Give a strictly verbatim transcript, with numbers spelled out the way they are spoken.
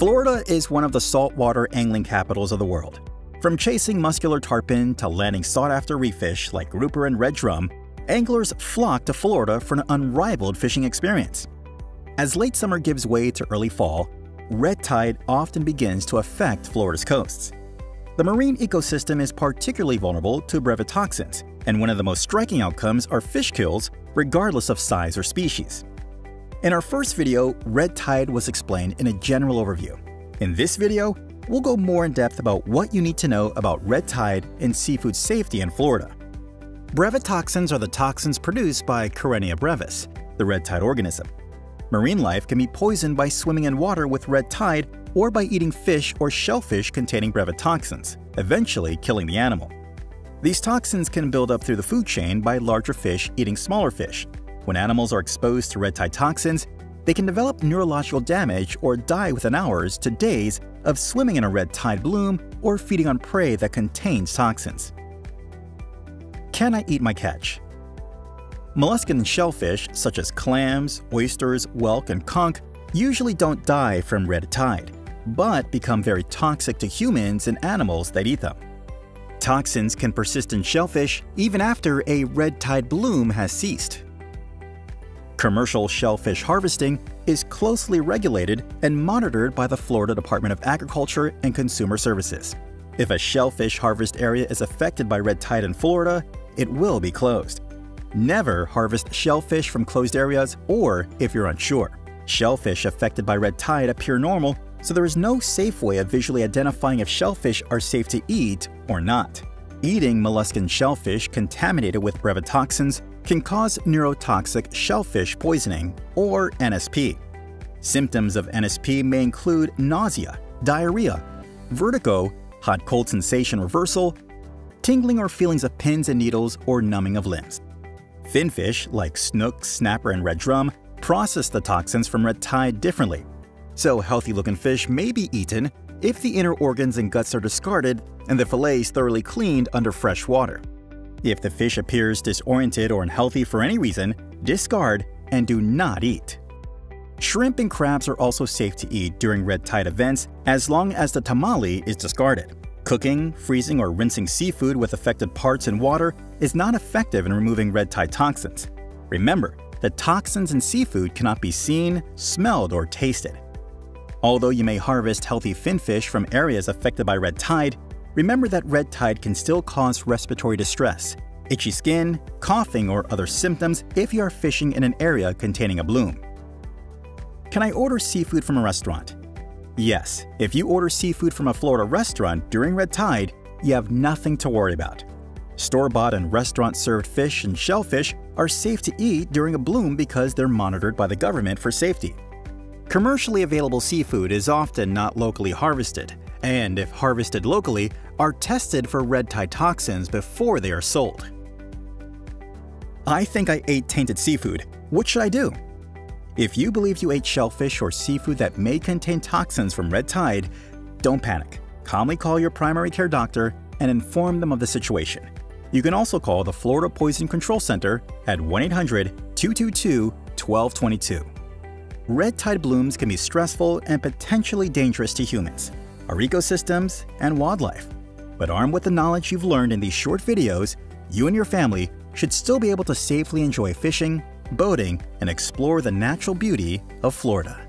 Florida is one of the saltwater angling capitals of the world. From chasing muscular tarpon to landing sought-after reef fish like grouper and red drum, anglers flock to Florida for an unrivaled fishing experience. As late summer gives way to early fall, red tide often begins to affect Florida's coasts. The marine ecosystem is particularly vulnerable to brevetoxins, and one of the most striking outcomes are fish kills regardless of size or species. In our first video, red tide was explained in a general overview. In this video, we'll go more in depth about what you need to know about red tide and seafood safety in Florida. Brevetoxins are the toxins produced by Karenia brevis, the red tide organism. Marine life can be poisoned by swimming in water with red tide or by eating fish or shellfish containing brevetoxins, eventually killing the animal. These toxins can build up through the food chain by larger fish eating smaller fish. When animals are exposed to red tide toxins, they can develop neurological damage or die within hours to days of swimming in a red tide bloom or feeding on prey that contains toxins. Can I eat my catch? Molluscan shellfish such as clams, oysters, whelk, and conch usually don't die from red tide, but become very toxic to humans and animals that eat them. Toxins can persist in shellfish even after a red tide bloom has ceased. Commercial shellfish harvesting is closely regulated and monitored by the Florida Department of Agriculture and Consumer Services. If a shellfish harvest area is affected by red tide in Florida, it will be closed. Never harvest shellfish from closed areas or if you're unsure. Shellfish affected by red tide appear normal, so there is no safe way of visually identifying if shellfish are safe to eat or not. Eating molluscan shellfish contaminated with brevetoxins can cause neurotoxic shellfish poisoning, or N S P. Symptoms of N S P may include nausea, diarrhea, vertigo, hot-cold sensation reversal, tingling or feelings of pins and needles, or numbing of limbs. Finfish like snook, snapper, and red drum process the toxins from red tide differently, so healthy-looking fish may be eaten if the inner organs and guts are discarded and the fillets thoroughly cleaned under fresh water. If the fish appears disoriented or unhealthy for any reason, discard and do not eat. Shrimp and crabs are also safe to eat during red tide events as long as the tamale is discarded. Cooking, freezing, or rinsing seafood with affected parts in water is not effective in removing red tide toxins. Remember, the toxins in seafood cannot be seen, smelled, or tasted. Although you may harvest healthy finfish from areas affected by red tide, remember that red tide can still cause respiratory distress, itchy skin, coughing, or other symptoms if you are fishing in an area containing a bloom. Can I order seafood from a restaurant? Yes, if you order seafood from a Florida restaurant during red tide, you have nothing to worry about. Store-bought and restaurant-served fish and shellfish are safe to eat during a bloom because they're monitored by the government for safety. Commercially available seafood is often not locally harvested, and if harvested locally, are tested for red tide toxins before they are sold. I think I ate tainted seafood. What should I do? If you believe you ate shellfish or seafood that may contain toxins from red tide, don't panic. Calmly call your primary care doctor and inform them of the situation. You can also call the Florida Poison Control Center at one eight hundred, two two two, one two two two. Red tide blooms can be stressful and potentially dangerous to humans, our ecosystems, and wildlife. But armed with the knowledge you've learned in these short videos, you and your family should still be able to safely enjoy fishing, boating, and explore the natural beauty of Florida.